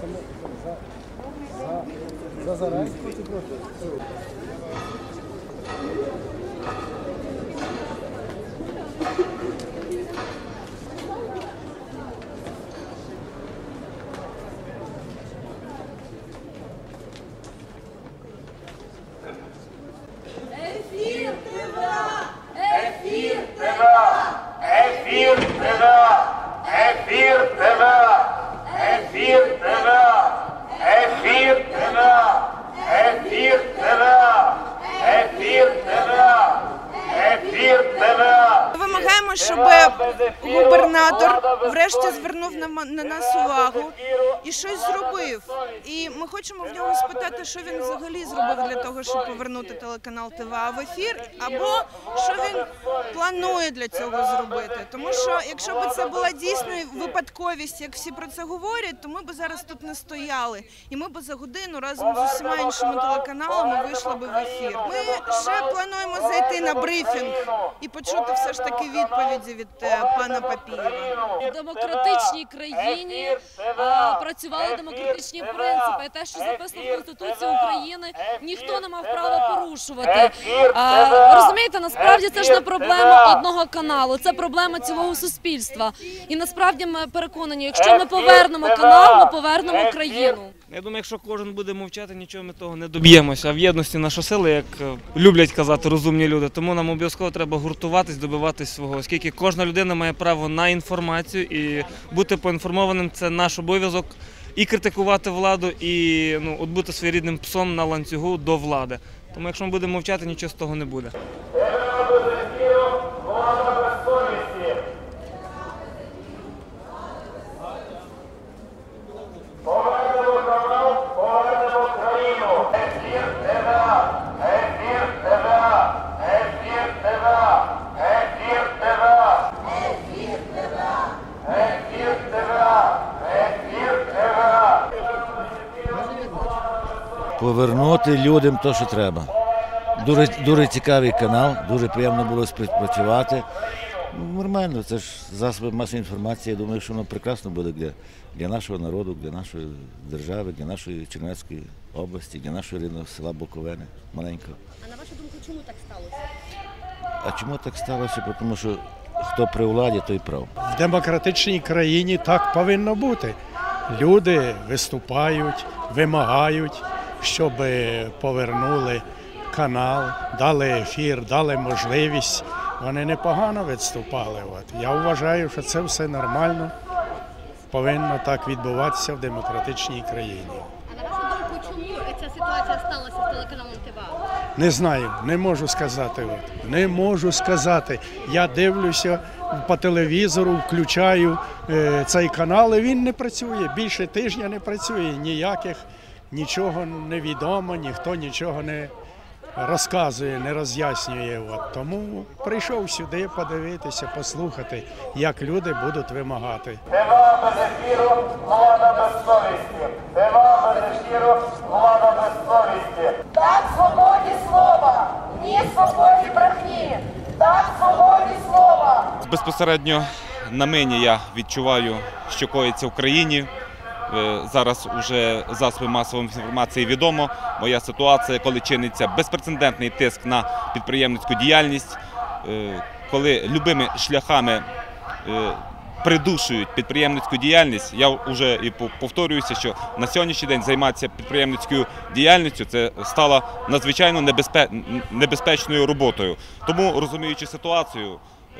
За Зараського чи проти? Ефір ТВА! Ефір ТВА! Ефір ТВА! Ефір ТВА! Ефір ТВА! Ефір ТВА! Ефір ТВА! Ефір ТВА! Ефір ТВА! Вимагаємо, щоб губернатор врешті звернув на нас увагу і щось зробив. І ми хочемо в нього спитати, що він взагалі зробив для того, щоб повернути телеканал ТВА в ефір, або що він планує для цього зробити. Тому що, якщо б це була дійсно випадковість, як всі про це говорять, то ми б зараз тут не стояли. І ми б за годину разом з усіма іншими телеканалами вийшли б в ефір. Ми ще плануємо зайти на брифінг і почути все ж таки відповіді від пана Папієва. В демократичній країні працювали демократичні принципи. Те, що записано в Конституції України, ніхто не мав права порушувати. Розумієте, насправді це ж не проблема одного каналу, це проблема цілого суспільства. І насправді ми переконані, якщо ми повернемо канал, ми повернемо країну. Я думаю, якщо кожен буде мовчати, нічого ми того не доб'ємося. А в єдності наша сила, як люблять казати розумні люди. Тому нам обов'язково треба гуртуватись, добиватись свого. Оскільки кожна людина має право на інформацію і бути поінформованим – це наш обов'язок. І критикувати владу, і от бути своєрідним псом на ланцюгу до влади. Тому якщо ми будемо мовчати, нічого з того не буде. Повернути людям те, що треба. Дуже цікавий канал, дуже приємно було співпрацювати. Нормально, це ж засоби масової інформації. Я думаю, що воно прекрасно буде для нашого народу, для нашої держави, для нашої Чернівецької області, для нашого рідного села Буковини, маленького. А на вашу думку, чому так сталося? А чому так сталося? Тому що хто при владі, той прав. В демократичній країні так повинно бути. Люди виступають, вимагають, щоб повернули канал, дали ефір, дали можливість. Вони непогано виступали. Я вважаю, що це все нормально, повинно так відбуватися в демократичній країні. А на вашу думку, чому ця ситуація сталася з телеканалом ТВА? Не знаю, не можу сказати. Не можу сказати. Я дивлюся по телевізору, включаю цей канал, і він не працює. Більше тижня не працює, нічого не відомо, ніхто нічого не розказує, не роз'яснює. Тому прийшов сюди подивитися, послухати, як люди будуть вимагати. ТВА без ефіру, влада без совісті. ТВА без ефіру, влада без совісті. Так свободі слова, ні свободі брехні. Так свободі слова. Безпосередньо на мені я відчуваю, що коїться в країні. Зараз вже засоби масової інформації відомо. Моя ситуація, коли чиниться безпрецедентний тиск на підприємницьку діяльність, коли любими шляхами придушують підприємницьку діяльність. Я вже і повторююся, що на сьогоднішній день займатися підприємницькою діяльністю – це стало надзвичайно небезпечною роботою. Тому, розуміючи ситуацію,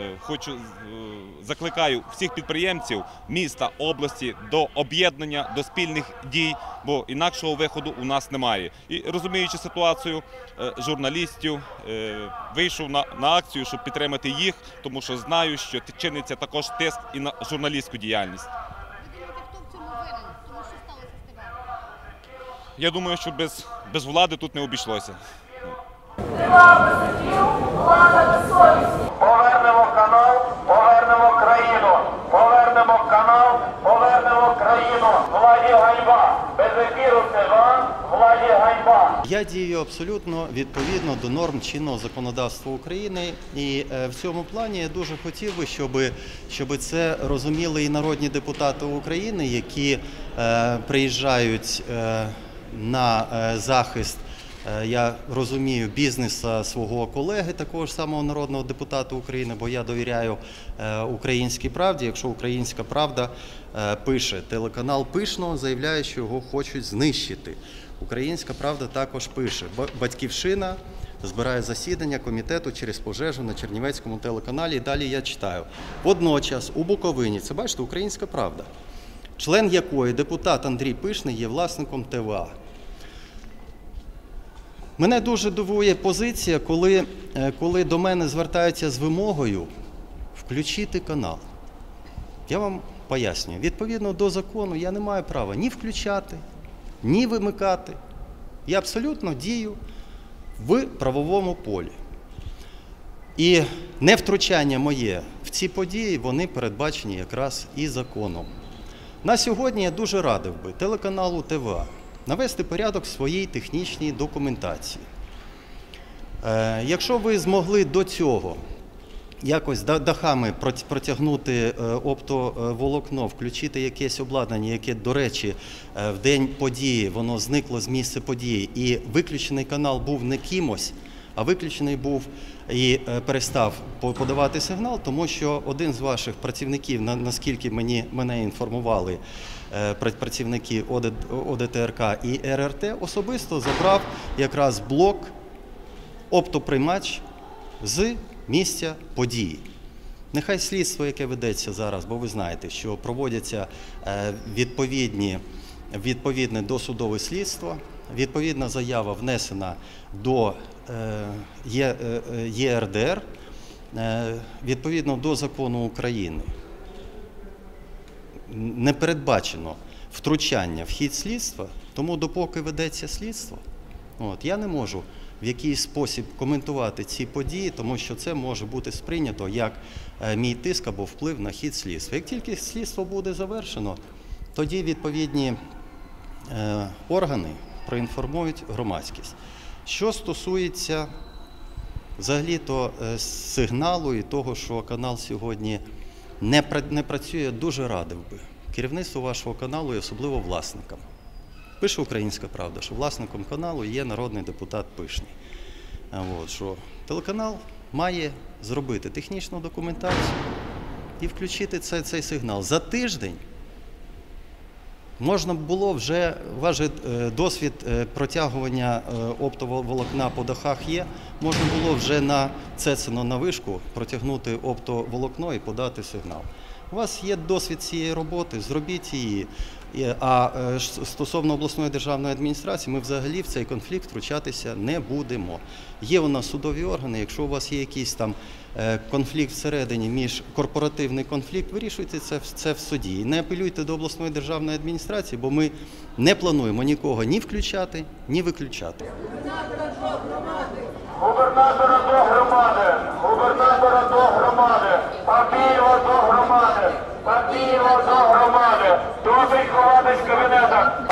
закликаю всіх підприємців міста, області до об'єднання, до спільних дій, бо інакшого виходу у нас немає. І розуміючи ситуацію журналістів, вийшов на акцію, щоб підтримати їх, тому що знаю, що чиниться також тиск і на журналістську діяльність. Ви думаєте, хто в цьому винен? Тому що сталося з ТВА? Я думаю, що без влади тут не обійшлося. ТВА без ефіру, влада без совісті. Повернемо канал, повернемо країну. Повернемо канал, повернемо країну. Владі ганьба. Без ефіру ТВА, владі ганьба. Я дію абсолютно відповідно до норм чинного законодавства України, і в цьому плані я дуже хотів би, щоб це розуміли і народні депутати України, які приїжджають на захист, я розумію, бізнесу свого колеги, такого ж самого народного депутата України, бо я довіряю Українській правді. Якщо Українська правда пише, телеканал Пишного заявляє, що його хочуть знищити. Українська правда також пише, Батьківщина збирає засідання комітету через пожежу на Чернівецькому телеканалі, і далі я читаю. Водночас у Буковині, це бачите, Українська правда, член якої депутат Андрій Пишний є власником ТВА. Мене дуже дивує позиція, коли до мене звертаються з вимогою включити канал. Я вам пояснюю, відповідно до закону я не маю права ні включати, ні вимикати. Я абсолютно дію в правовому полі. І невтручання моє в ці події, вони передбачені якраз і законом. На сьогодні я дуже радив би телеканалу ТВА навести порядок в своїй технічній документації. Якщо ви змогли до цього якось дахами протягнути оптоволокно, включити якесь обладнання, яке, до речі, в день події воно зникло з місця події, і виключений канал був не кимось, а виключений був і перестав подавати сигнал, тому що один з ваших працівників, наскільки мене інформували працівники ОДТРК і РРТ, особисто забрав якраз блок оптоприймач з місця події. Нехай слідство, яке ведеться зараз, бо ви знаєте, що проводяться відповідне досудове слідство, відповідна заява внесена до ЄРДР, відповідно до закону України. Не передбачено втручання в хід слідства, тому допоки ведеться слідство, я не можу в якийсь спосіб коментувати ці події, тому що це може бути сприйнято як мій тиск або вплив на хід слідства. Як тільки слідство буде завершено, тоді відповідні органи проінформують громадськість. Що стосується взагалі-то сигналу і того, що канал сьогодні не працює, дуже радив би керівництву вашого каналу і особливо власникам. Пише Українська правда, що власником каналу є народний депутат Пишний. Що телеканал має зробити технічну документацію і включити цей сигнал. За тиждень можна було вже, ваш досвід протягування оптоволокна по дахах є, можна було вже на Цецину на вишку протягнути оптоволокно і подати сигнал. У вас є досвід цієї роботи, зробіть її. А стосовно обласної державної адміністрації, ми взагалі в цей конфлікт втручатися не будемо. Є у нас судові органи, якщо у вас є якийсь там конфлікт всередині, корпоративний конфлікт, вирішуйте це в суді. І не апелюйте до обласної державної адміністрації, бо ми не плануємо нікого ні включати, ні виключати. Губернатора до громади, губернатора до громади, Папієва до громади, Папієва до громади, досить ховатись в кабінетах.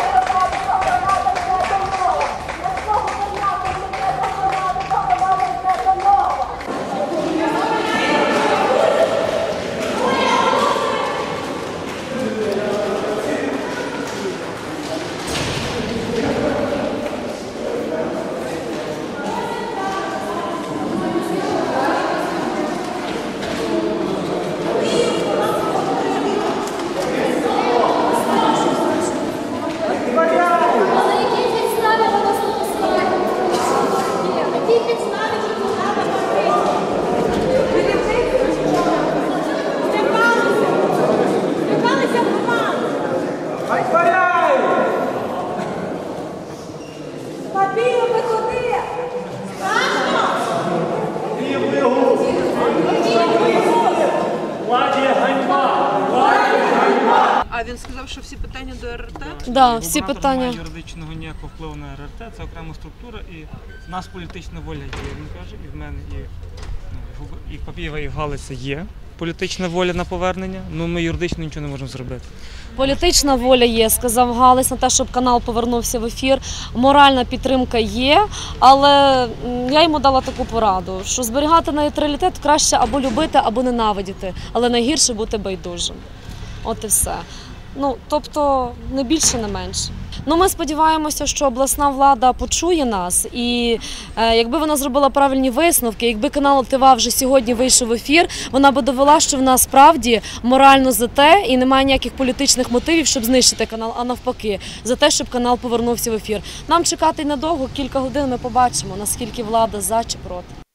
А він сказав, що всі питання до РРТ? Да, всі питання. Немає юридичного ніякого впливу на РРТ, це окрема структура, і в нас політична воля є, він каже, і в мене, і Папієва, і в Галиця є. політична воля на повернення, ну ми юридично нічого не можемо зробити. Політична воля є, сказав Галас, на те, щоб канал повернувся в ефір. Моральна підтримка є, але я йому дала таку пораду, що зберігати нейтралітет краще або любити, або ненавидіти, але найгірше бути байдужим. От і все. Ну, тобто, не більше, не менше. Ну, ми сподіваємося, що обласна влада почує нас, і якби вона зробила правильні висновки, якби канал ТВА вже сьогодні вийшов в ефір, вона би довела, що вона справді морально за те, і немає ніяких політичних мотивів, щоб знищити канал, а навпаки, за те, щоб канал повернувся в ефір. Нам чекати недовго, кілька годин ми побачимо, наскільки влада за чи проти.